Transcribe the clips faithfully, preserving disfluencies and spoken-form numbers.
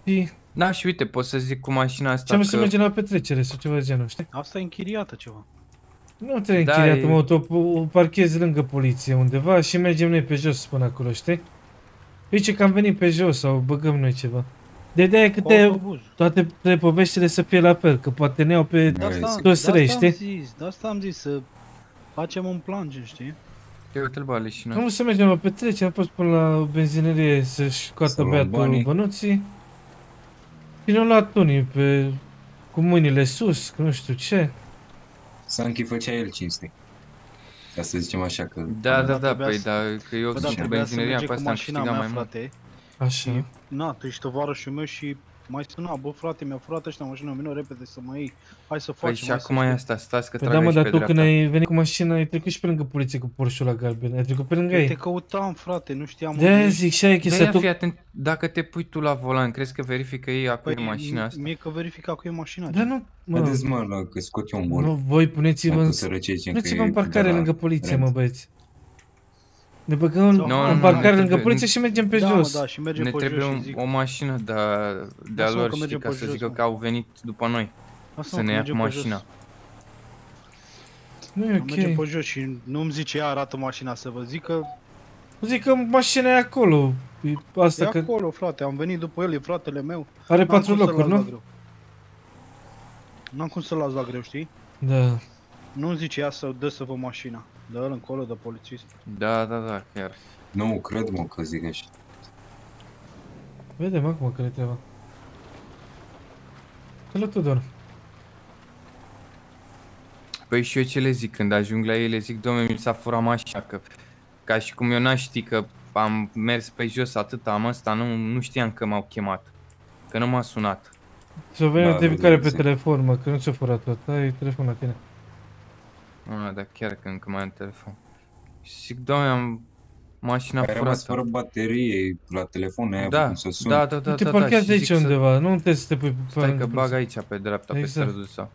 Și... Da, și uite, pot să zic cu mașina asta ce că... să mergem la petrecere sau ceva de genul, știi? Asta e închiriată ceva. Nu trebuie Da, închiriată, e... mă, tu o parchezi lângă poliție undeva și mergem noi pe jos până acolo, știi? Zice că am venit pe jos sau băgăm noi ceva. De ideea că te, toate poveștile să fie la fel, că poate ne iau pe toți răi, știi? Zis, de asta am zis, să facem un plan, știi? Te uite-l bale și noi. Cum să mergem la petrecere, am fost până la benzinerie să-și scoată băiatul bănuții. Și ne-au luat unii pe... cu mâinile sus, că nu știu ce. Sanchi făcea el cinste. Ca să zicem așa că... Da, da, da, păi da, că eu sunt cu benzineria, pe asta am câștigat mai mult. Așa. Na, tu ești tovarășul meu și mai suna, bă frate, mi-a furat ăștia mașina, vină repede să mă iei. Hai să facem. Păi și acum e asta, stați că păi trag da, mă, dar pe tu dreapta. când ai venit cu mașina, ai trecut și pe lângă poliție cu Porsche-ul la galben, ai trecut pe lângă ei. Te căutam, frate, nu știam. De-aia zic și aia chestia tu... fii atent, dacă te pui tu la volan, crezi că verifică ei acum e mașina asta? Mie că verifică acum e mașina. Da, nu, mă. Haideți, mă, la că scot eu un mult. Nu, voi puneți-vă în... Puneți-vă în parcare lângă poliție, mă, băieți. Ne băgăm no, în parcare lângă poliție și mergem pe da, jos. Da, și mergem ne pe trebuie jos un, o mașină de a, de a lor, știi, ca să jos, zică mă. Că au venit după noi. Asta să ne ia cu mașina. Nu e ok. Mergem pe jos și nu-mi zice, ea arată mașina să vă zic că... Zic că mașina e acolo. E, asta e că... acolo, frate, am venit după el, e fratele meu. Are patru locuri, nu? N-am cum să-l las la greu, știi? Da. Nu-mi zice ea să dă să vă mașina. Dă-l încolo de polițist. Da, da, da, chiar. Nu, cred, mă, că zic așa. Vedem acum că ne treaba. Salut, Tudor. Păi și eu ce le zic, când ajung la ei le zic, dom'le, mi s-a furat mașina, că ca și cum eu n-aș ști că am mers pe jos atât, am ăsta, nu, nu știam că m-au chemat, că nu m-a sunat. Ți-o venit notificare pe telefon, mă, că nu ți-o furat tot, ai telefon la tine. Ah, dar chiar că încă mai am telefon. Și zic, doamne, am mașina furată. Ai rămas fără baterie la telefon, ai da, avut cum să suni. Da, da, da, nu te da, parchează da, aici să... undeva, nu trebuie să te pui pe... Stai că bag aici pe dreapta, exact. Pe strădul sau.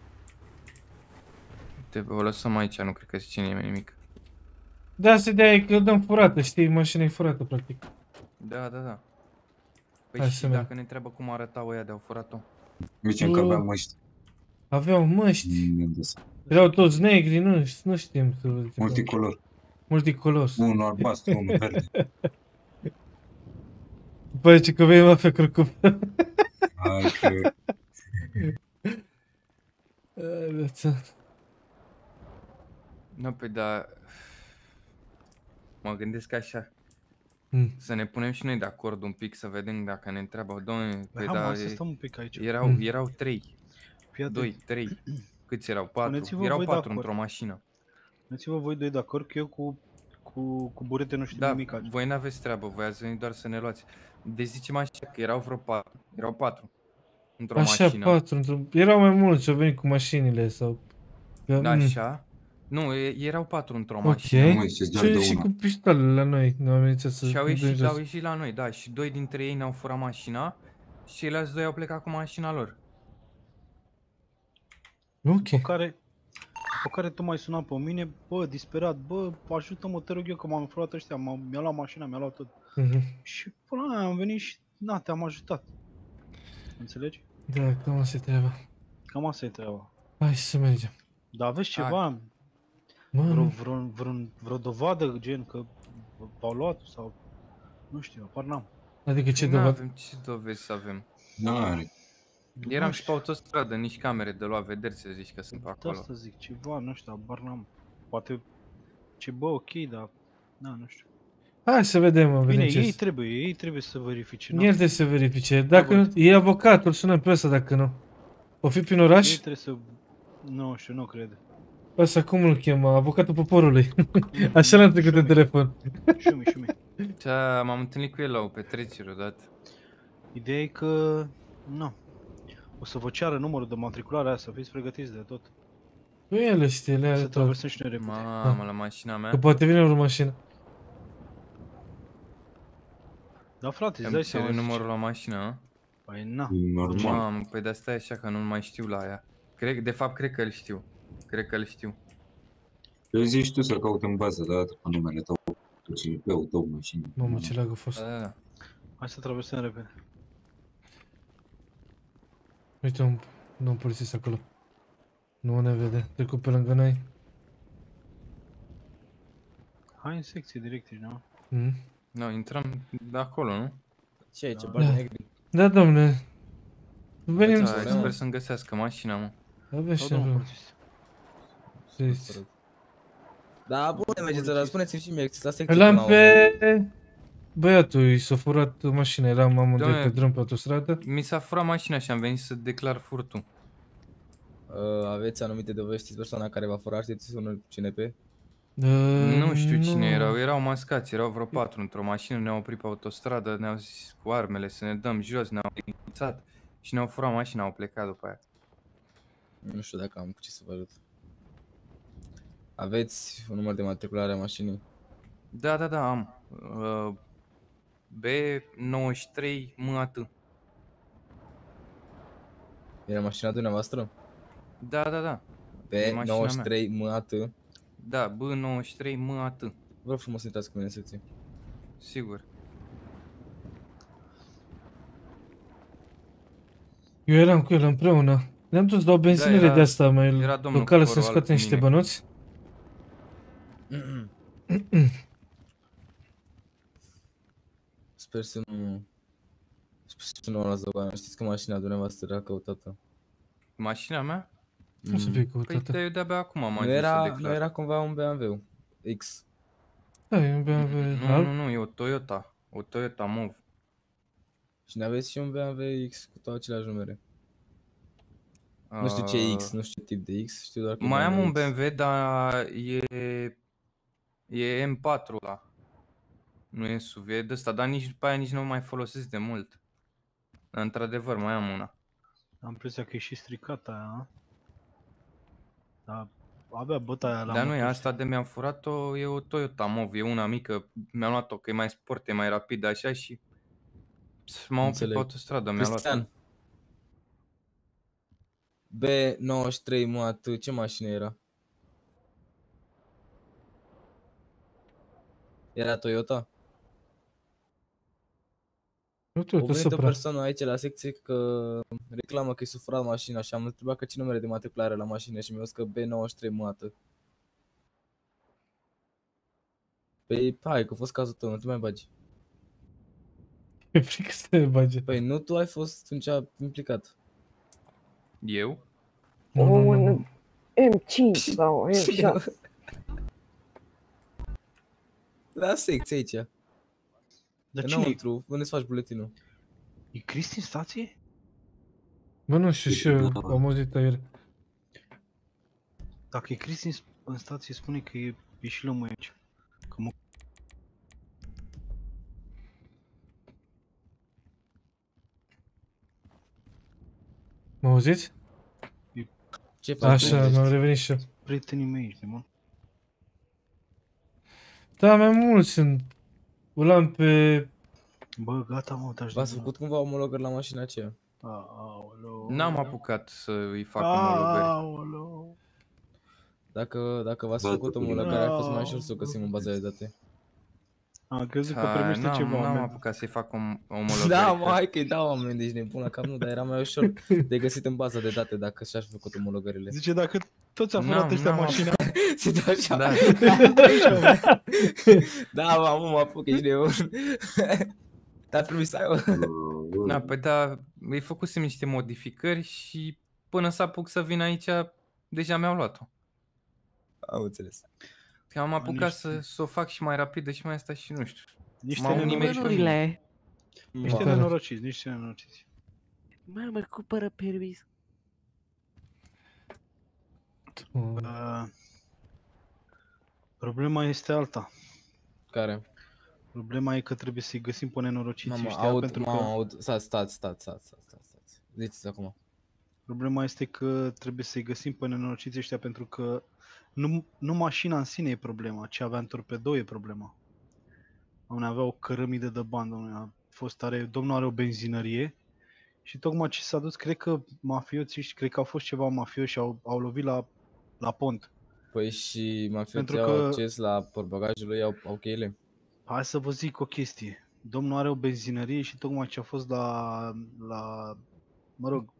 Te o lăsăm aici, nu cred că zice nimeni nimic. Da, asta ideea e că dăm furată, știi, mașina e furată, practic. Da, da, da. Păi hai și dacă merg. Ne întreabă cum arătau ăia de-au furat-o? Zicem că aveam măști. Aveau măști. Erau toți negri, nu, nu știm să vă zicem. Multicolor. Multicolor. Unul albastru, unul verde. După aia ce că vei mafia curcup. Hai că... Viața. Nu, pe da... Mă gândesc așa. Mm. Să ne punem și noi de acord un pic, să vedem dacă ne întreabă. Doamne, pe da... da... să stăm un pic aici. Erau, mm. erau trei. doi, trei. Câți erau? patru. Erau patru într-o mașină. Puneți-vă voi doi de acord că eu cu, cu, cu burete nu știu da, nimic aici. Voi n-aveți treabă, voi ați venit doar să ne luați. Deci zicem așa că erau vreo patru. Erau patru. Într-o mașină. Așa, patru. Într-o... Erau mai mulți, au venit cu mașinile sau... Da, așa. Nu, erau patru într-o mașină. Ok. Și, și cu pistoalele la noi. Ne-au amenințat să... Și au ieșit, au ieșit la noi, da. Și doi dintre ei ne-au furat mașina. Și ceilalți doi au plecat cu mașina lor. Ok. După care, după care tu m-ai sunat pe mine, bă, disperat, bă, ajută-mă, te rog eu că m-am furat ăștia, mi-a luat mașina, mi-a luat tot. Uh-huh. Și până la am venit și, na, te-am ajutat. Înțelegi? Da, cam asta e treaba. Cam asta e treaba. Hai să mergem. Dar aveți ceva, vreo, vreo, vreo, vreo dovadă, gen, că v-au luat sau, nu știu, apar n-am. Adică ce dovadă? N-avem, ce dovezi să avem? N-are. Eram și pe autostradă, nici camere de luat vederi să zici că sunt pe acolo. De asta zic, ceva, nu știu, abar n-am. Poate, ce bă, ok, dar, na, nu știu. Hai să vedem, mă, bine, vedem ei trebuie, ei trebuie să verifice. El trebuie să verifice. Dacă nu, e avocatul, sună pe ăsta dacă nu. O fi prin oraș? Ei trebuie să, nu știu, nu cred. Ăsta cum îl chemă? Avocatul poporului. Așa l-am trecut în telefon. Șumi, șumi. Da, m-am întâlnit cu el la o petrecere odată. Ideea e că, nu. O să vă ceară numărul de matriculare aia, să fiți pregătiți de tot. Nu el știe, le are tot. Să traversăm și noi repede. Mamă, la mașina mea. Că poate vine o mașină. Da, frate, îți dai seama. Îmi numărul la mașină, a? Păi na. Normal. Mamă, păi de asta e așa că nu mai știu la aia. Cred, de fapt, cred că îl știu. Cred că îl știu. Eu zici tu să caut în bază, da, cu numele tău, tu și pe tău mașină. Mamă, ce lag a fost. Da, da. Hai să traversăm repede. Uite un, un polițist acolo. Nu ne vede. Trecut pe lângă noi. Hai în secție direct, nu? Mm. No, intrăm de acolo, nu? Ce e, ce Da. bagi Da. negri? Da, domne. Venim Da, să... problemă. sper să-mi găsească mașina, mă. Aveți Sau și domnul acolo. polițist? Știți. Da, bune, mergeți, dar spuneți-mi și mie, la secție. Îl până am la urmă. pe... Băiatul, i s-a furat mașina, eram amândoi Doamne. pe drum pe autostradă. Mi s-a furat mașina și am venit să declar furtul. Uh, aveți anumite dovezi, știți persoana care va fura, știți unul C N P? Uh, Nu știu cine nu. erau, erau mascați, erau vreo patru într-o mașină, ne-au oprit pe autostradă, ne-au zis cu armele să ne dăm jos, ne-au inițiat și ne-au furat mașina, au plecat după aia. Nu știu dacă am cu ce să vă ajut. Aveți un număr de matriculare a mașinii? Da, da, da, am. Uh, B nouăzeci și trei M A T. Era mașina dumneavoastră? Da, da, da. B E mașina nouăzeci și trei M A T. Da, B nouăzeci și trei M A T. Vă rog frumos să intrați cu mine în secție. Sigur. Eu eram cu el împreună. Ne-am dus la o benzinărie Da, era- de asta mai era domnul locală cu să-mi părul alb scoatem cu niște mine. bănuți. Sper să nu... Sper să nu o luați dogoană. Știți că mașina dumneavoastră era căutată. Mașina mea? Nu să fie Păi căutată. de eu de-abia acum am Nu ajuns să era, declar. nu era cumva un B M W X. Da, e un B M W Nu, alb. nu, nu, e o Toyota. O Toyota Move. Și ne aveți și un B M W X cu toate aceleași numere. Nu știu ce Uh, X, nu știu ce tip de X, știu doar că e Mai am un X. B M W, dar e, e M patru ăla. Nu e S U V, e de ăsta, dar nici după aia nici nu mai folosesc de mult. Dar într-adevăr mai am una. Am impresia că e și stricat aia, a? Dar avea bătaia la Dar nu e motor. asta de mi-am furat-o, e o Toyota Move, e una mică. Mi-am luat-o că e mai sport, e mai rapid așa și pf, m-am oprit Înțeleg. pe autostradă, mi-a luat. Cristian. B nouăzeci și trei M A T, ce mașină era? Era Toyota? Nu O tu, tu venit o supra. persoană aici la secție că reclamă că i s-a furat mașina și am întrebat că ce numere de matriculare la mașină și mi-a zis că B nouăzeci și trei M A T. Păi, hai, că a fost cazul tău, nu te mai bagi. E frică să te bage. Păi nu tu ai fost atunci implicat. Eu? Nu, nu, nu, Un nu. M cinci sau M șase. La secție aici. Dar cine e? Înăuntru, unde să faci buletinul? E Cristi în stație? Bă, nu știu și eu am auzit ieri. Dacă e Cristi în, în stație, spune că e, e și lămâie aici. Că mă... Mă auziți? Ce faci? Așa, mi-am revenit și eu. Prietenii mei ăștia, mă. Da, mai mulți sunt. Îl am pe... Bă, gata, mă, te-aș V-ați făcut cumva omologări la mașina aceea? Aoleu. N-am apucat să îi fac omologări. Aoleu. Dacă, dacă v-ați Bă, făcut tu- omologare, a fost mai ușor să o găsim în baza de date. Am crezut că Ha, primește n-am, ceva. n-am man. apucat să-i fac om- omologări. Da, că- mă, hai că-i dau oameni, deci nebun la cap, nu, dar era mai ușor de găsit în baza de date dacă și-aș fi făcut omologările. Zice, dacă toți a N-am, furat ăștia n-am mașina, Se dă așa. Da. Da, mă, mă, mă apuc, ești nebun. Dar trebuie să ai o... Da, păi da, îi făcusem niște modificări și până să apuc să vin aici, deja mi-am luat-o. Am înțeles. Că am apucat niște- să, să o fac și mai rapidă și mai asta și nu știu. niște M-au nimerit nenorociți. pe mine. Numerurile. Niște Tare. nenorociți, niște nenorociți. Mamă, cumpără permis. Uh, problema este alta. Care? Problema e că trebuie să-i găsim pe nenorociții Mamă, ăștia, aud, pentru mamă, că aud, stați, stați, stați, stați, stați, stați, stați. Ziceți acum. problema este că trebuie să-i găsim pe nenorociții ăștia pentru că nu, nu mașina în sine e problema, ce avea în torpedou e problema. Dom'le, avea o cărămidă de bani, dom'le, a fost are, domnul are o benzinărie și tocmai ce s-a dus, cred că mafioții, ăștia- cred că au fost ceva mafioși și au, au lovit la, la pont. Păi și mafioții Pentru au că- acces la portbagajul lui, au, au cheile? Hai să vă zic o chestie. Domnul are o benzinărie și tocmai ce a fost la, la mă rog,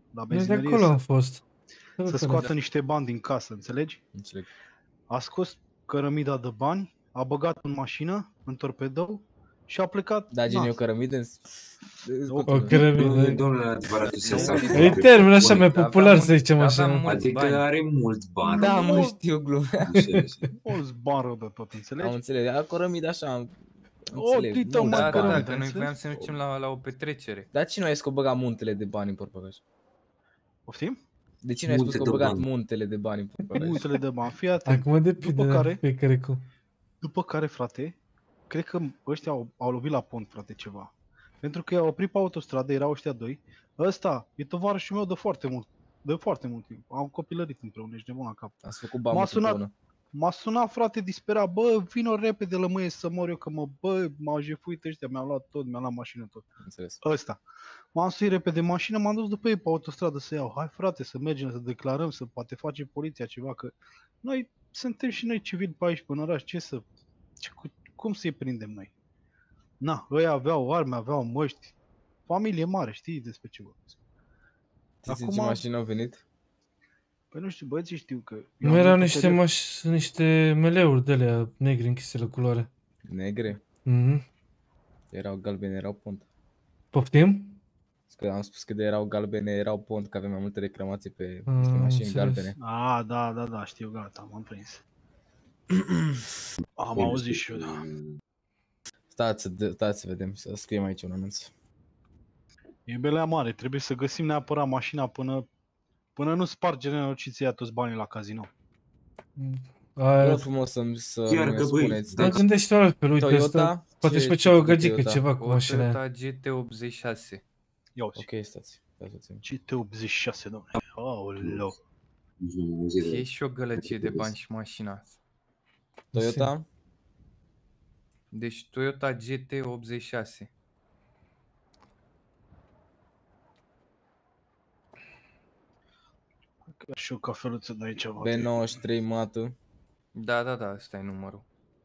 La Noi de benzinărie acolo să, am fost. să scoată niște bani din casă, înțelegi? Înțeleg. A scos cărămida de bani, a băgat în mașină, în torpedou și a plecat. Da, gen na, eu cărămidă. O cărămidă. Domnule, adevăratul să s-a E termen așa mai Aveam popular mult- să zicem aveam așa. mult- Adică bani. are mulți bani. Da, Nu, mă nu. știu glumea. Așa, așa. mulți bani rău de tot, Am înțelegi? înțeles. A cărămidă așa. am O înțeleg, plită mulți mai Da, da, da, bani. cărămidă, că noi înțelegi? voiam să mergem la, la o petrecere. Dar cine a zis că o băga muntele de bani în portbagaj? Poftim? De cine ai spus că Multe o de băgat bani. muntele de bani în portbagaj? Muntele de bani, fii atent. Acum depinde După de care- fiecare cum. După care, frate, cred că ăștia au, au lovit la pont, frate, ceva. Pentru că i-au oprit pe autostradă, erau ăștia doi. Ăsta e tovarășul meu de foarte mult, de foarte mult timp. Am copilărit împreună, ești nebun la cap. Ați făcut bani M-a sunat- împreună. M-a sunat, frate, disperat, bă, vino repede, lămâie să mor eu, că mă, bă, m-au jefuit ăștia, mi-au luat tot, mi-au luat mașină tot. Înțeles. Ăsta. M-am suit repede în mașină, m-am dus după ei pe autostradă să iau. Hai, frate, să mergem, să declarăm, să poate face poliția ceva, că noi suntem și noi civili pe aici, pe în oraș, ce să, ce, cu- cum să-i prindem noi? Na, ăia aveau arme, aveau măști, familie mare, știi despre ce vorbesc. Știți în Acum- ce mașină au venit? Păi nu știu, băieții știu că... eu Nu am erau venit niște, pe maș- niște meleuri de alea negri închise la culoare. Negre. Mhm. Erau galbene, erau pont. Poftim? Că am spus că de erau galbene, erau pont, că aveam mai multe reclamații pe Ah, niște mașini înțeles. galbene. A, da, da, da, știu, gata, m-am prins. Am auzit și eu, da. Stați, să de- stați să vedem, să scriem aici un anunț. E belea mare, trebuie să găsim neapărat mașina până, până nu sparge nenorociția toți banii la casino. Vă Aia, rog frumos să-mi să Chiar mi că, băi, spuneți. dar Deci, gândește altfel, uite asta, Toyota, poate ce- își făcea ce o cu gagică Toyota? ceva cu O mașina aia. Toyota G T optzeci și șase. Ia uzi. ok, stați. Stați puțin. G T optzeci și șase, domnule. Aoleu. E și o gălăgie de bani și mașina asta. Toyota, Deci Toyota G T optzeci și șase. Chiar și o cafeluță de aici. B nouăzeci și trei mată. Da, da, da, ăsta e numărul.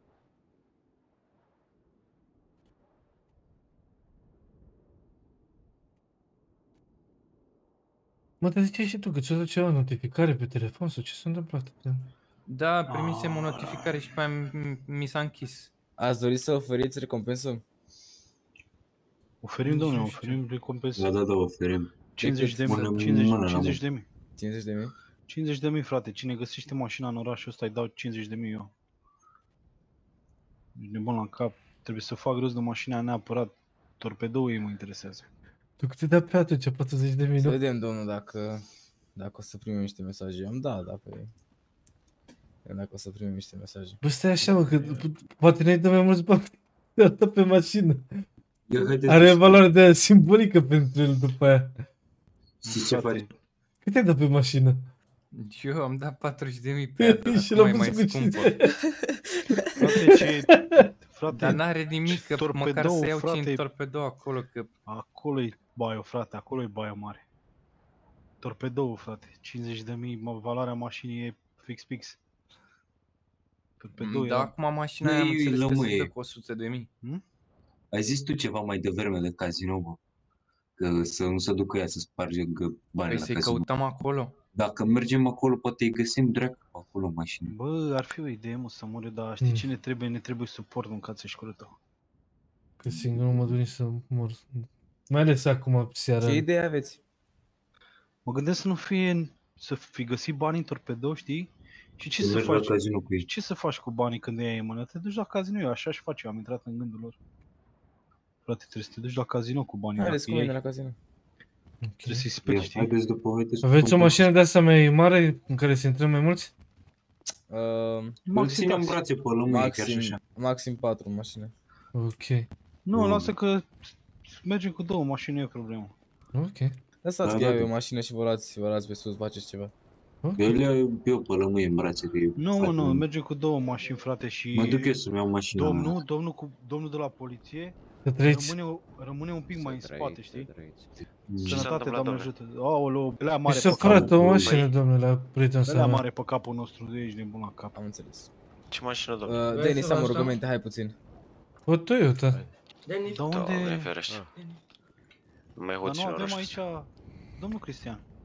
Mă, te ziceai și tu că ți-o dat ceva notificare pe telefon sau ce s-a întâmplat? Da, primisem o notificare și pe aia mi- mi s-a închis. Ați dori să oferiți recompensă? Oferim, Nici domnule, nu știu. oferim recompensă. Da, da, da, oferim. cincizeci de mii, Mână- cincizeci, mână la cincizeci de mii. cincizeci de mii? cincizeci de mii, frate. Cine găsește mașina în orașul ăsta îi dau cincizeci de mii eu. Ești nebun la cap. Trebuie să fac rost de mașina aia neapărat. Torpedoul ei mă interesează. Tu cât te-ai dat pe atunci, patruzeci de mii, Să nu? vedem, domnul, dacă, dacă o să primim niște mesaje. Am da, da, pe... Dacă o să primim niște mesaje. Bă, stai așa, mă, că p- poate ne-ai dă mai mulți bani de asta pe mașină. Ia, haideți Are să- valoare de aia simbolică pentru el după aia. Știi ce Frate, faci? Cât ai dat pe mașină? Eu am dat patruzeci de mii pe ea, dar Și acum l-am e mai pus cu scumpă. cincizeci. Frate, ce... Frate, Dar n-are nimic, că torpedou, măcar să iau frate. cinci torpedou acolo, că acolo e baio, frate, acolo e baia mare. Torpedoul, frate, cincizeci de mii, mă, valoarea mașinii e fix fix. Torpedoul da, e... acum mașina Băi, aia am înțeles că se lămâie. dă cu o sută de mii. Ai zis tu ceva mai devreme de casino, bă? Că să nu se ducă ea să spargă banii Păi la să-i casino. căutăm acolo. Dacă mergem acolo, poate îi găsim dracu acolo mașină. Bă, ar fi o idee, mă, să mori, dar știi Mm. ce ne trebuie? Ne trebuie suport în cață și curătă. Că singur nu mă duc nici să mor. Mai ales acum seara. Ce idee aveți? Mă gândesc să nu fie, să fi găsit bani în torpedou, știi? Și ce Să să mergi la faci? casino cu ei. Ce să faci cu banii când îi ai în mână? Te duci la casino, eu așa și fac eu, am intrat în gândul lor. Frate, trebuie să te duci la casino cu banii. Haideți dacă cu mine iei, la casino. trebuie să-i Ia, speli, știi? haideți după, haideți Aveți o după- mașină de asta mai mare în care să intrăm mai mulți? Uh, Îl Maxim ținem în taxi. brațe pe lămâie, chiar și maxim, așa. maxim patru mașini. Ok. Nu, Mm. lasă că mergem cu două mașini, nu e problemă. Ok. Lăsați Da, că da, iau eu da. o mașină și vă luați, vă luați pe sus, faceți ceva. Ok. Eu le iau eu pe lămâie în brațe, că eu... Nu, mă, frate, nu, mergem cu două mașini, frate, și... Mă duc eu să-mi iau mașina. Domnul, domnul, cu, domnul de la poliție Să treci. rămâne, rămâne un pic mai în spate, știi? Mm. Sănătate, întâmplat, Doamne ajută. Aoleu, belea E mare să pe frate capul. o Păi- mașină, domnule, la prietenul Belea să mare pe capul nostru, de aici, nebun la cap. Am înțeles. Ce mașină, domnule? Uh, Vrei Denis, să am lași, rugăminte, hai puțin. O Toyota. Dar Doamne unde... ferește. Nu mai Dar hoți nu în avem oraș. aici... Domnul Cristian,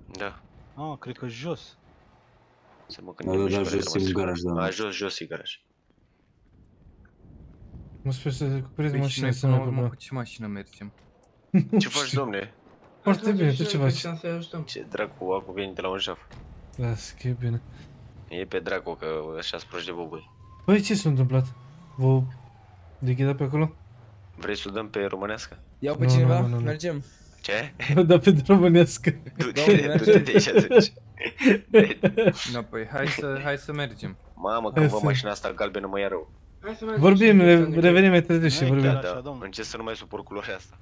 Da. Ah, cred că jos. Să mă Da, gândim da, da, și pe jos în garaj, da. A, jos, jos e garaj. Mă sper să recuperez Păi și mașina noi să până nu la urmă mai cu ce mașină mergem? Ce faci, domne? Foarte bine, tu ce faci? Ce dracu, acum veni de la un șaf. Lasă că e bine. E pe dracu că așa-s proști de bobui. Băi, ce s-a întâmplat? Vă lichidat pe acolo? Vrei să o dăm pe românească? Iau pe Nu, cineva? nu, nu, nu. Mergem. Ce? Da, pe românească. Du-te, du-te de aici, zici. No, păi hai să, hai să mergem. Mamă, când văd mașina asta galbenă mă ia rău. Vorbim, re- revenim mai târziu și Hai, vorbim. chiar. Da, Așa, da, domnule. încerc să nu mai suport culoarea asta.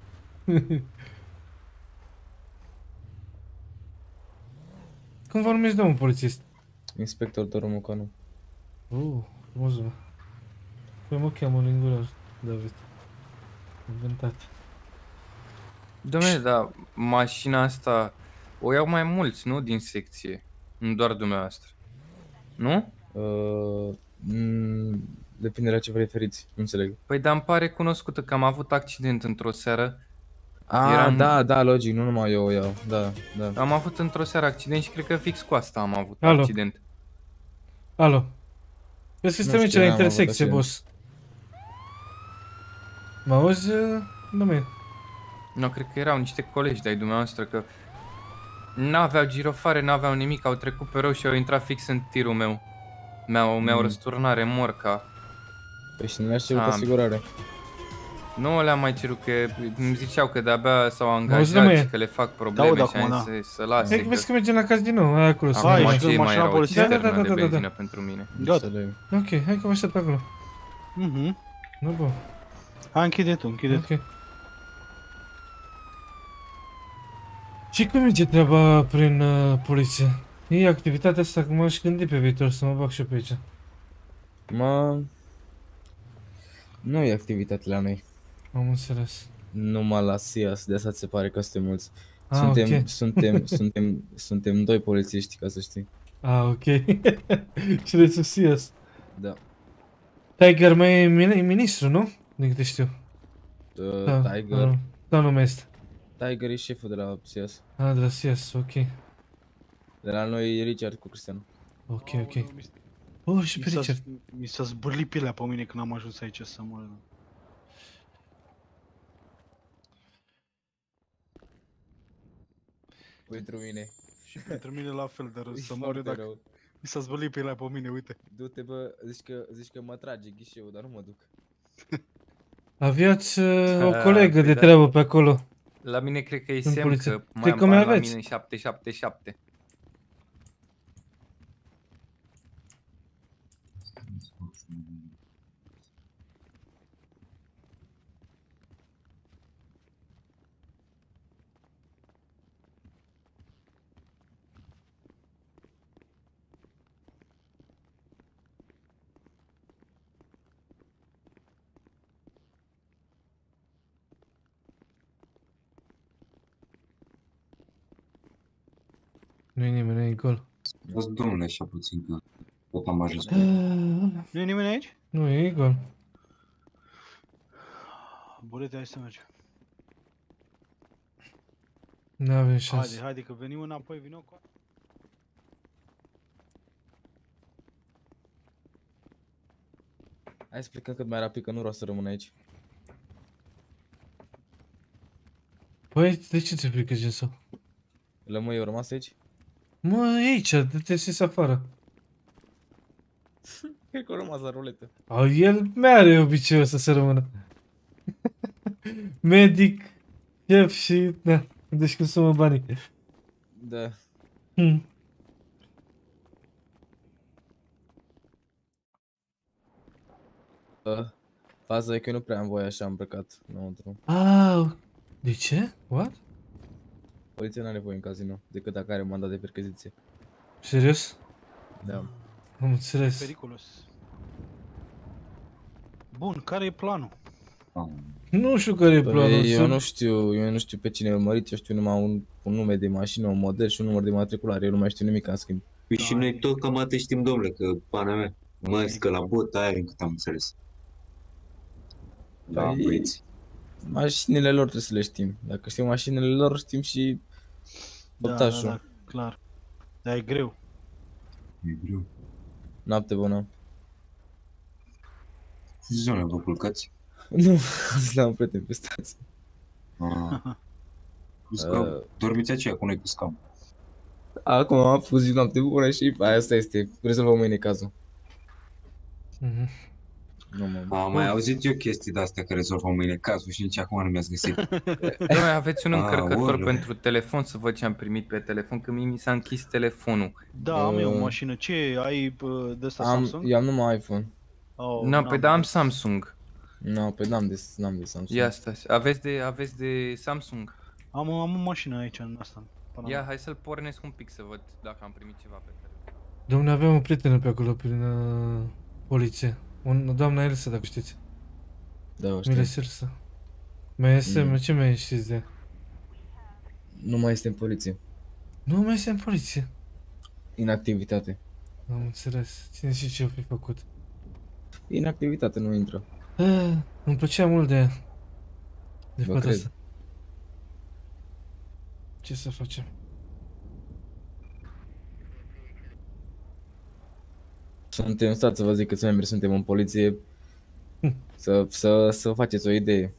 Cum vă numiți, domnul polițist? Inspector Doru Mocanu. Uh, frumos, bă. Păi mă cheamă Lingular, David. Inventat. Dom'le, dar mașina asta o iau mai mulți, nu? Din secție. Nu doar dumneavoastră. Nu? Uh, mm, depinde la ce vă referiți, nu înțeleg. Păi dar îmi pare cunoscută că am avut accident într-o seară. Ah, Eram- da, da, logic, nu numai eu o iau, da, da. Am avut într-o seară accident și cred că fix cu asta am avut Alo. accident. Alo. Vezi că Nu suntem aici știu, la n-am avut intersecție, accident. boss. Mă auzi, domnule? Nu, cred că erau niște colegi de-ai dumneavoastră că n-aveau girofare, n-aveau nimic, au trecut pe roșu și au intrat fix în tirul meu. Mi-au, mi-au Mm. răsturnare morca. Păi și nu le-aș cerut Am. asigurare. Nu le-am mai cerut că îmi ziceau că de-abia s-au Auzi, angajat domnule? și că le fac probleme Te aud și acum, am da. zis să lase. Hai că Că vezi că mergem la caz din nou, hai acolo. să acum Hai, mergem. și ce mai mașina era o poliției? Da, da, cisternă da, da, de da, da. benzină pentru mine. Gata. Înțeleg. Ok, hai că vă aștept pe acolo. Mhm. Nu, bă. Hai, închide tu, închide tu. Ok. Și cum merge treaba prin uh, poliție? E activitatea asta, că m-aș gândi pe viitor să mă bag și eu pe aici. Mă... Nu e activitate la noi. Am înțeles. Numai la S I A S, de asta ți se pare că suntem mulți. Ah, Suntem, ok. suntem, suntem, suntem doi polițiști, ca să știi. Ah, ok. Și de sus. Da. Tiger mai e min- e ministru, nu? Din câte știu. Uh, Da, Tiger. da. Sau nu mai este. Tiger e șeful de la S I A S. Ah, de la C S, ok. De la noi e Richard cu Cristian. Ok, ok. Aoleu, mi- Oh, și Mi pe s-a, Richard. mi s-a zbârlit pielea pe mine când am ajuns aici să mor. Pentru mine. Și pentru mine la fel de rău E să mor foarte dacă rău. mi s-a zbârlit pielea pe mine, uite. Du-te bă, zici că, zici că mă trage ghișeul, dar nu mă duc. Aveați uh, o Ah, colegă păi de da. treabă pe acolo. La mine cred că e În semn poliție. că mai Cred am că mai bani la aveți. mine în șapte șapte șapte. Nu-i nimeni, nu-i gol. Dați domnule așa puțin că tot am ajuns pe Nu e nimeni aici? Nu, e gol. Bolete, hai să mergem. Nu avem Haide, șansă. haide că venim înapoi, vino cu... Hai să plecăm cât mai rapid, că nu vreau să rămân aici. Păi, de ce te frică, Gesu? Lămâi, eu rămas aici? Mă, e aici, de te sis afară. Cred că au rămas la ruletă. A, el mi-are obiceiul ăsta să rămână. Medic, șef și... Da, deci cum sumă banii. Da. Hmm. Uh, faza e că eu nu prea am voie așa îmbrăcat înăuntru. Ah, de ce? What? Poliția nu are voie în casino, decât dacă are mandat de percheziție. Serios? Da. Am înțeles. Periculos. Bun, care e planul? Nu știu care e planul. Păi, eu să- nu știu, eu nu știu pe cine urmăriți, eu știu numai un, un nume de mașină, un model și un număr de matriculare, eu nu mai știu nimic în schimb. Păi și noi tot cam atât știm, domnule, că pana mea, mai că la bot aia încât am înțeles. Da, Păi- băieți. Mașinile lor trebuie să le știm. Dacă știm mașinile lor, știm și Da, da, optașul. da. clar. Dar e greu. E greu. Noapte bună. Ce zonă vă culcați? Nu, azi l-am prieten pe stație. Ah. Cu scam. Uh. Dormiți aceea cu noi cu scam. Acum am pus zi noapte bună și asta este. Rezolvăm mâine cazul. Mhm. Nu mă. Am mai auzit eu chestii de-astea că rezolvăm mâine cazul și nici acum nu mi-ați găsit. Doamne, aveți un Ah, încărcător oră. pentru telefon să văd ce am primit pe telefon, că mie mi s-a închis telefonul. Da, am eu o Uh. mașină. Ce e? Ai bă, de asta Am, Samsung? eu am numai iPhone. Oh, Nu, n-am pe da am de- Samsung. Nu, pe n-am de, n-am de Samsung. Ia stai, aveți de, aveți de Samsung? Am, am o mașină aici în asta. Până Ia, la- hai să-l pornesc un pic să văd dacă am primit ceva pe telefon. Domne, aveam o prietenă pe acolo prin uh, poliție. Un, doamna Elsa, dacă știți. Da, o știu. Miles Elsa. Mai este, Mm. ce mai știți de ea? Nu mai este în poliție. Nu mai este în poliție. Inactivitate. Am înțeles. Cine și ce-o fi făcut. Inactivitate, nu intră. Ah, îmi plăcea mult de ea. De Vă fata cred. asta. Ce să facem? Suntem, stați să vă zic câți membri suntem în poliție. Hm. Să, să, să faceți o idee.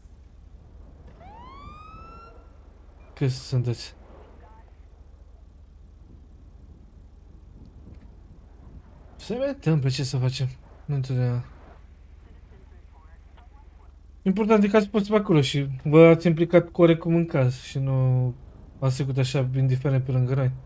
Cât sunteți? Se mai întâmplă, ce să facem? Nu întotdeauna. Important e că ați fost pe acolo și vă ați implicat corect cum în caz și nu ați trecut așa indiferent pe lângă noi.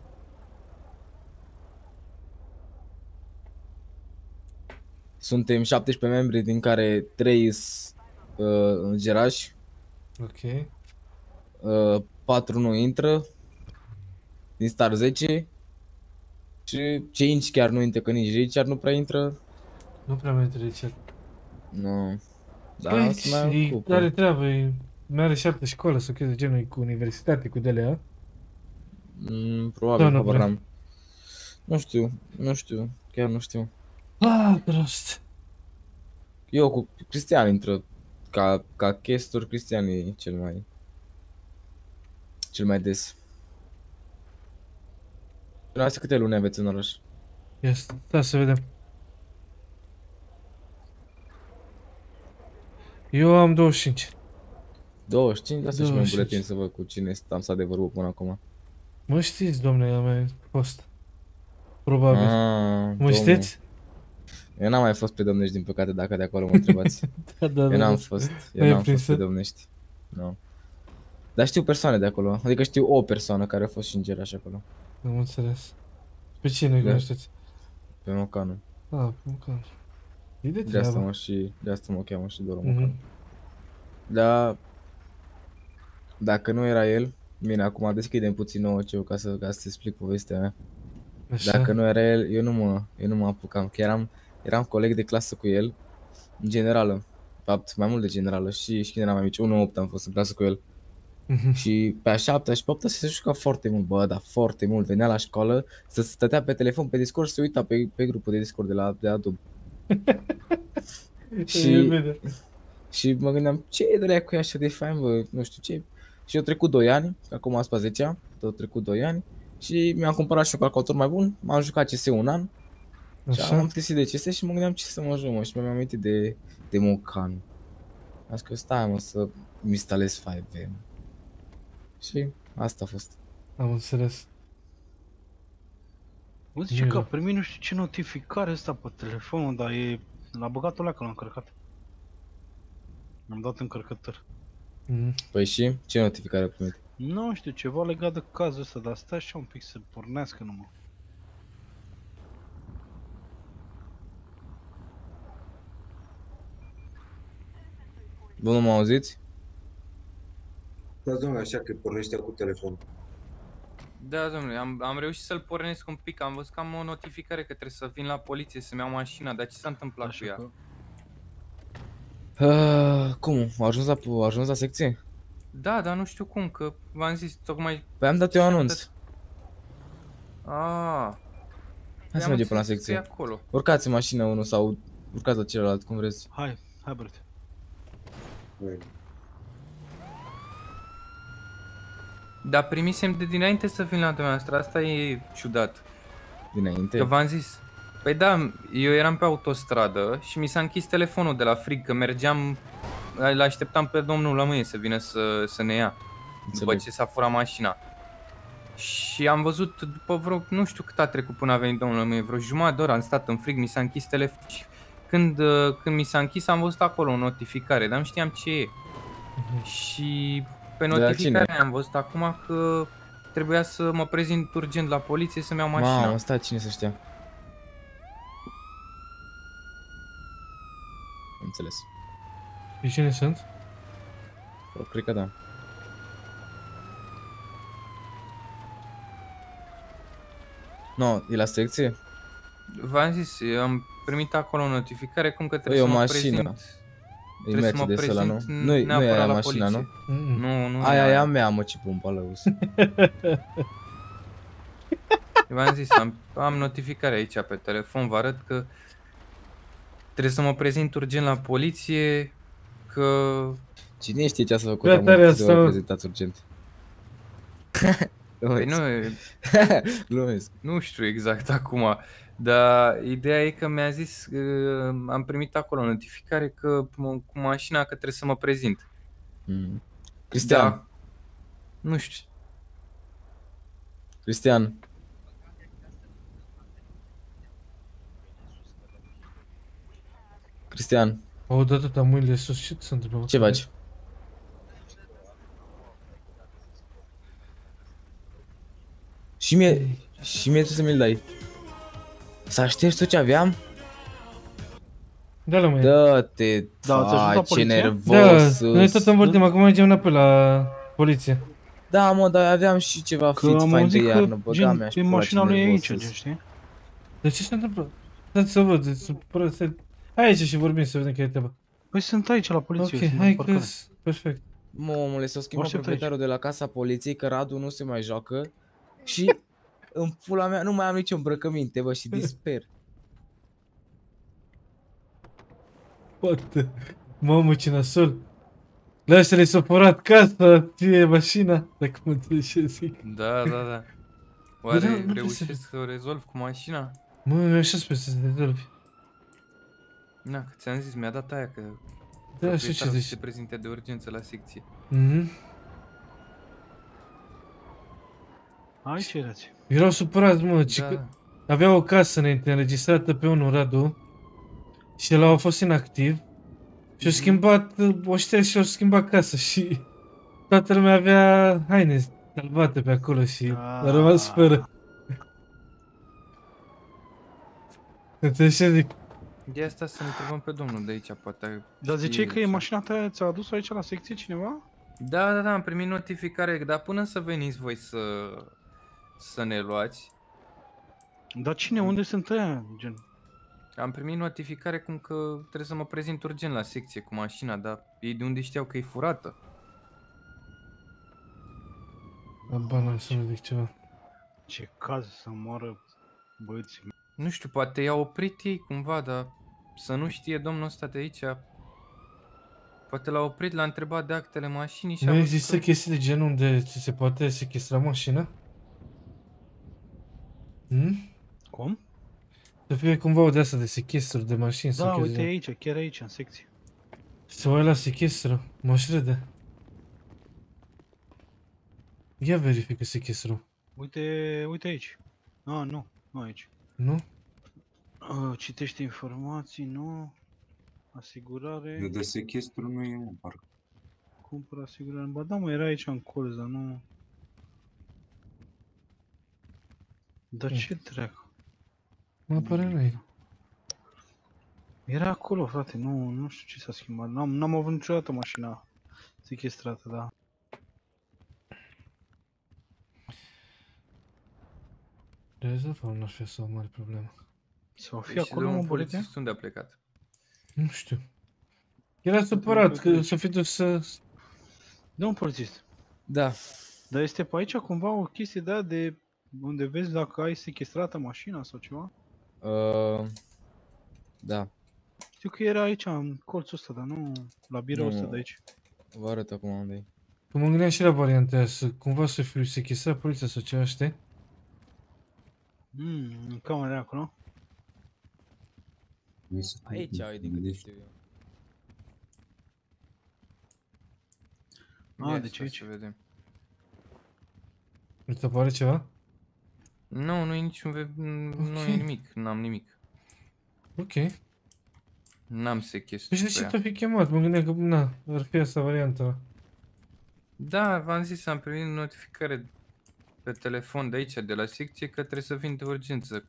Suntem șaptesprezece membri, din care trei sunt uh, gerași, Ok. uh, patru nu intră, din star zece și cinci chiar nu intră, că nici Richard nu prea intră. Nu prea mai trece. Nu. Da, Păi, se mai e, ocupă. are treabă, e, mai are și altă școală sau chestii de genul, e cu universitate, cu D L A. Mm, probabil, Da, nu habar prea. n-am. Nu știu, nu știu, chiar nu știu. Ah, prost. Eu cu Cristian intră, ca, ca chestor, Cristian e cel mai, cel mai des. Dumneavoastră câte luni aveți în oraș? Ia stai să vedem. Eu am douăzeci și cinci. douăzeci și cinci, lasă și mie un douăzeci și cinci. buletin să văd cu cine am stat de vorbă până acum. Mă știți, domnule, am mai fost. Probabil. Ah, Mă domnul. știți? Eu n-am mai fost pe Domnești, din păcate, dacă de acolo mă întrebați. Da, da, Eu da. n-am da. fost, eu Ai n-am fost prinsă? pe Domnești. Nu. Dar știu persoane de acolo, adică știu o persoană care a fost și în Geraș acolo, Am înțeles. Pe cine Da. cunoașteți? pe Mocanu. Ah, măcar. E de De asta treabă. mă și, de asta mă cheamă și doar Mhm. Mocanu. Dar dacă nu era el, bine, acum deschidem puțin nouă ce ca să, ca să explic povestea mea. Așa. Dacă nu era el, eu nu mă, eu nu mă apucam, că eram, eram coleg de clasă cu el, în generală, de fapt mai mult de generală, și, și când eram mai mici, unu opt am fost în clasă cu el. Mhm. Și pe a șaptea și pe a opta se juca foarte mult, bă, dar foarte mult, venea la școală, să stătea pe telefon, pe Discord și se uita pe, pe grupul de Discord de la, de la Adobe. E și, bine. și mă gândeam, ce e de la cu ea așa de fain, bă, nu știu ce. Și eu trecut doi ani, că acum am spus zece, tot trecut doi ani, și mi-am cumpărat și un calculator mai bun, m-am jucat C S un an, și Așa. am plictisit de C S și mă gândeam ce să mă joc, mă, și mi-am amintit de, de Mocanu. Am zis că stai, mă, să instalez cinci V, mă. Și asta a fost. Am înțeles. Mă zice Mira. că a primit nu știu ce notificare asta pe telefon, dar e... L-a băgat ăla că l-a încărcat. Am dat încărcător. Mhm. Păi și? Ce notificare ai primit? Nu știu, ceva legat de cazul ăsta, dar stai așa un pic să pornească numai. Bă, nu mă auziți? Stați, domnule, așa că pornește cu telefonul. Da, domnule, am, am reușit să-l pornesc un pic, am văzut că am o notificare că trebuie să vin la poliție să-mi iau mașina, dar ce s-a întâmplat cu Așa ea? că... Uh, cum? A ajuns la, a ajuns la secție? Da, dar nu știu cum, că v-am zis tocmai... Păi am dat eu anunț. Ah, Hai să mergem până la secție. acolo. Urcați în mașină unul sau urcați la celălalt, cum vreți. Hai, hai băiete. Hai. Dar primisem de dinainte să vin la dumneavoastră, asta e ciudat. Dinainte? Că v-am zis. Păi da, eu eram pe autostradă și mi s-a închis telefonul de la frig, că mergeam, îl așteptam pe domnul la mâine să vină să, să ne ia, Înțeleg. după ce s-a furat mașina. Și am văzut, după vreo, nu știu cât a trecut până a venit domnul la mâine, vreo jumătate de oră am stat în frig, mi s-a închis telefonul. Și când, când mi s-a închis am văzut acolo o notificare, dar nu știam ce e. Și pe De la notificare cine? am văzut acum că trebuia să mă prezint urgent la poliție să-mi iau mașina. Mamă, stai, cine să știa? Înțeles. Și cine sunt? Eu cred că da. No, e la secție? V-am zis, eu am primit acolo o notificare cum că Păi, trebuie o să mă mașină. prezint. E Trebuie să mă Mercedes ăla, nu? prezint Nu-i nu neapărat aia la mașina, nu? poliție. Mm-mm. Nu, nu Aia e e a mea, mă, ce pumpalăus. V-am zis, am, am notificare aici pe telefon, vă arăt că trebuie să mă prezint urgent la poliție, că... Cine știe ce a făcut Prea am tare să asta, vă mă. prezentați urgent? Păi Glumesc. nu, Glumesc. nu știu exact acum, dar ideea e că mi-a zis, uh, am primit acolo o notificare că m- cu mașina că trebuie să mă prezint. Mm. Cristian, Da, nu știu. Cristian. Cristian, Au dat atâta mâinile sus, ce se întâmplă? ce faci? Și mie, și mie trebuie să mi-l dai. Să aștepți tot ce aveam? Da, la mâine. Dă-te, Da, ați ajuns la da, ce poliție? nervos. Da, noi tot învârtim, acum mergem înapoi la poliție. Da, mă, dar aveam și ceva Că fit am fain de auzit iarnă, că băga gen, mea și e pula, mașina ce lui nervos aici, sunt. gen, știi? De ce se întâmplă? Stați să văd, să pără să... Hai aici și vorbim să vedem care e treaba. Păi sunt aici la poliție, Ok, sunt în hai că parcare. perfect. Mă, omule, s-a schimbat Aștept proprietarul de la casa poliției că Radu nu se mai joacă și în pula mea nu mai am nicio îmbrăcăminte, bă, și disper. Poate. Mamă, ce nasol. La ăștia le s-a furat casa, ție mașina, dacă mă înțelegi ce zic. Da, da, da. da, Oare nu trebuie reușesc să- să o rezolv cu mașina? Mă, eu așa sper să te rezolvi. Na, că ți-am zis, mi-a dat aia că Da, și ce proprietarul să zici? se prezinte de urgență la secție. Mhm. Aici erați. Erau supărați, mă, ci că Da, avea o casă înainte înregistrată pe unul Radu și el a fost inactiv și au schimbat, o șters și au schimbat casa și toată lumea avea haine salvate pe acolo și a rămas fără. Înțelegi ce zic? de asta să întrebăm pe domnul de aici, poate. Dar știe ziceai că e ce- mașina ta, ți-a adus aici la secție cineva? Da, da, da, am primit notificare, dar până să veniți voi să, să ne luați, Dar cine, unde sunt ăia, gen? am primit notificare cum că trebuie să mă prezint urgent la secție cu mașina, dar ei de unde știau că e furată? Abanal să nu zic ceva. Ce caz să moară băieții. Nu știu, poate i-au oprit ei cumva, dar să nu știe domnul ăsta de aici. Poate l-a oprit, l-a întrebat de actele mașinii și a Nu văzut există că... chestii de genul unde ți se poate sechestra mașina? Hmm? Cum? Să fie cumva o de asta de sechestru de mașini sau Da, chestii uite de- aici, chiar aici, în secție. Să o ai la sechestru, m-aș râde. Ia verifică sechestru, Uite, uite aici. Ah, nu, nu aici. nu? Uh, citește informații, nu. Asigurare. De de sechestru nu e, mă, parcă. Cumpăr asigurare. Ba da, mă, era aici în colț, dar nu... Dar Hmm. ce dracu? Mă apare noi. Era acolo, frate, nu, nu știu ce s-a schimbat. N-am, n-am avut niciodată mașina sechestrată, da. Rezolvăm, n-aș fi să o mare problemă. Sau fi Și acolo, domnul mă, bălete? polițist unde a plecat? Nu știu. Era supărat că s-a fi dus să... Domnul polițist, Da, dar este pe aici cumva o chestie de aia de unde vezi dacă ai sechestrată mașina sau ceva? uh, da, Știu că era aici, în colțul ăsta, dar nu la biroul Nu. ăsta de aici. vă arăt acum unde e. Că mă gândeam și la varianta aia, să cumva să fiu sechistrat poliția sau ceva, știi? Mm, în camera aia acolo. Mi se Aici ai din câte știu eu. Ah, Ia deci să aici. vedem. Mi te apare ceva? Nu, nu e niciun ve... nu e Ok. nimic, n-am nimic. Ok. N-am Păi sechestru și de pe ce ea. te-a fi chemat? Mă gândeam că, na, ar fi asta varianta. Da, v-am zis, am primit notificare pe telefon de aici, de la secție, că trebuie să vin de urgență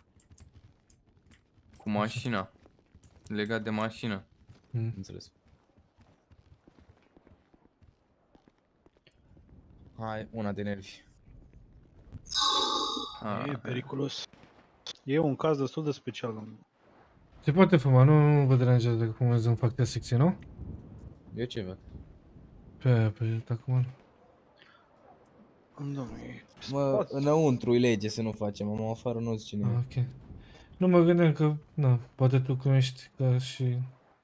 cu mașina, legat de mașină. Mm. Înțeles. Hai, una de nervi. Ah, E periculos. E un caz destul de special, domnule. Se poate fuma, nu, nu vă deranjează dacă fumez în fața secție, nu? Eu ce văd? Pe aia, pe acum. Domnule, Mă, înăuntru e lege să nu facem, mă, afară nu zice Ah, nimeni. ok. Nu mă gândeam că, na, poate tu cunoști ca și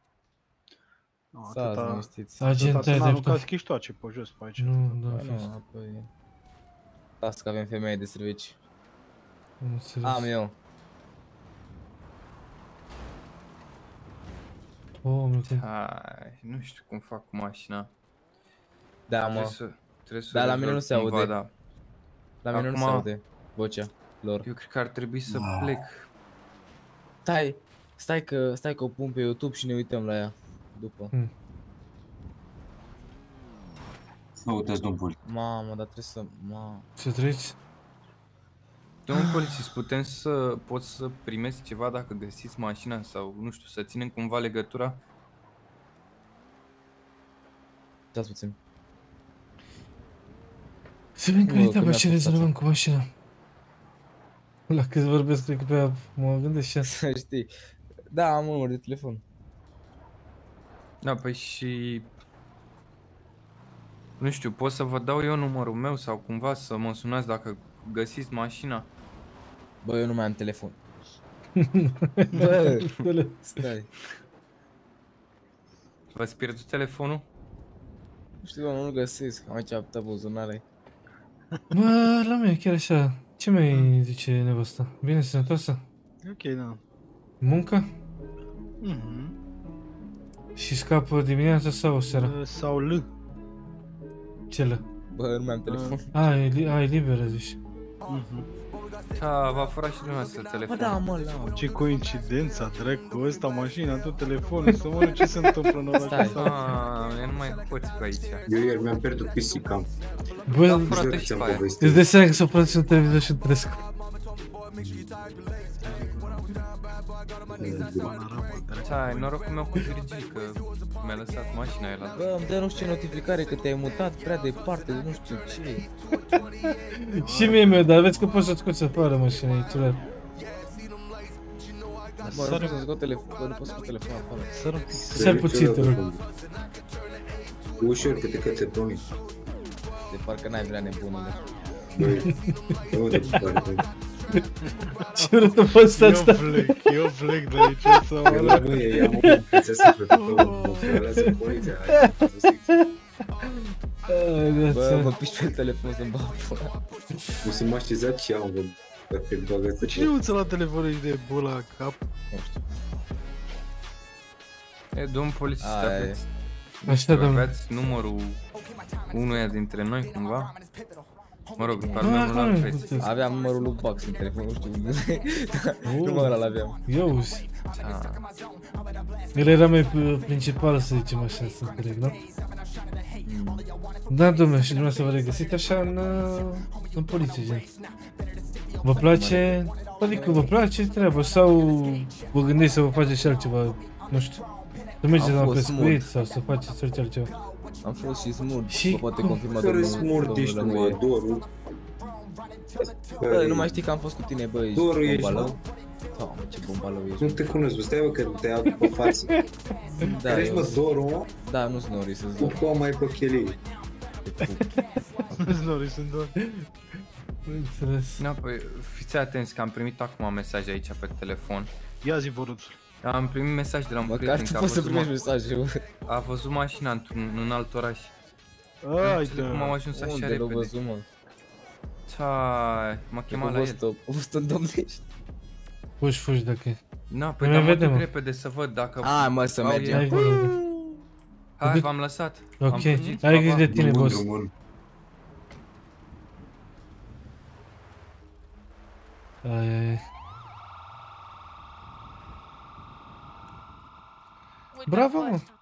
Stați liniștiți. agent Atâta să ai n-aruncați dreptate. chiștoace pe jos pe aici. Nu, da, Bă, a fost. nu, apoi... Las că avem femeie de servici. Am înțeles. Am eu. Oh, mi hai, nu știu cum fac cu mașina. Da, Trebuie mă. să, trebuie să Da, la rezolv mine nu se cumva, aude. Da. La mine nu se Acum- aude vocea lor. Eu cred că ar trebui să plec. Stai, stai că, stai că o pun pe YouTube și ne uităm la ea. După. Vă uitați, domn Poli. Mamă, dar trebuie să... Mamă. Să treci? Domnul polițist, putem să pot să primesc ceva dacă găsiți mașina sau, nu știu, să ținem cumva legătura? Stați puțin. Să vedem care Bă, e că treaba, mi-a ce fost rezolvăm cu mașina. La cât vorbesc, cred că pe aia mă gândesc și asta. Să știi. Da, am un număr de telefon. Da, păi și... Nu știu, pot să vă dau eu numărul meu sau cumva să mă sunați dacă găsiți mașina? Bă, eu nu mai am telefon. Bă, Bă, stai. V-ați pierdut telefonul? Nu știu, nu-l găsesc. Am aici apta buzunare. Bă, la mine chiar așa. Ce mai zice nevasta? Bine, sănătoasă? Ok, da. Muncă? Mhm. Și scapă dimineața sau seara? Uh, Sau L. Ce lă? Bă, eu nu mai am telefon. A, e, li- a, e liberă, zici. Mhm. Da, v-a furat și dumneavoastră Bă, telefonul. da, mă, la. Ce coincidența, dracu, ăsta, mașina, tu, telefonul, să mă ce se întâmplă în oraș Stai. ăsta. Ah, eu nu mai poți pe aici. Eu ieri mi-am pierdut pisica. Bă, Da, frate, Exact și ți-am pe aia. povestit. îți dai seama că s-o produce un televizor și un tresc. Da, norocul meu cu Virgil, că mi-a lăsat mașina el la... Bă, îmi dă nu știu ce notificare că te-ai mutat prea departe, nu știu ce. Și mie meu, dar vezi că poți să scoți afară mașina aici, la. Bă, nu pot să scot telefon, bă, nu pot să scot telefon afară. Săr un pic. Sar puțin, te rog. Ușor, câte câte promit. De parcă n-ai vrea nebunule. Băi, nu de departe. Ce urât a fost Eu asta? plec, eu plec de aici să Eu mă la nu e, ia mă, prințesa pe tău, mă fărălează poliția. hai, să zic. Ai, Bă, viața. mă piși pe telefon să-mi bag pula. Nu se maștiza ce am, bă. Perfect, bagă Cine nu ți-a luat telefonul și de bula la cap? Nu știu. E, domn polițist, Aia e. aveți... Așa, știu, domnule. aveți numărul unuia dintre noi, cumva? Mă rog, pe al Ah, meu nu-l hai, aveți. puteți. Aveam numărul lui Bax în telefon, nu știu unde. Oh. Numărul ăla l-aveam. Ia uzi. Ah, El era mai p- principal, să zicem așa, să înțeleg, nu? Mm. Da, domnule, și dumneavoastră vă regăsiți așa în, uh, în poliție, gen. Vă place, adică vă place treaba sau vă gândiți să vă faceți și altceva, nu știu. Să mergeți Am la fost pescuit smurt. sau să faceți orice altceva. Am fost și smurt, Și vă poate cum? confirma Care domnul, smurt ești, domnul mă, Lămuie. Doru? Bă, nu mai știi că am fost cu tine, bă, ești Doru ești, bombalău? Doamne, ce bombalău Nu ești. te cunosc, bă, stai, bă, că te iau pe față. Da, Care ești, eu, mă, Doru, mă? da, nu-s nori să Cu zic. coma mai pe chelie. Snori, sunt doar. Înțeles. da, păi, fiți atenți că am primit acum mesaj aici pe telefon. Ia zi, Boruț. Am primit mesaj de la un Măcar prieten tu că a poți să văzut, primești ma- mesaje, bă. a văzut mașina într-un în alt oraș. Nu Ai, înțeleg cum am ajuns așa Unde l-a repede. văzut, mă? Țai, m-a chemat la A el. fost, a fost în Domnești. Fugi, fugi dacă e. Na, păi Ne dar mă vedem, duc mă. repede să văd dacă... Hai, mă, să au mergem. ei. Hai, bă, Hai, v-am lăsat. Am ok, fugit, ai pa, grijă pa. de tine, Drum bun, boss. drum bun. Ai, ai, ai. Uite Bravo, pe mă. ăsta.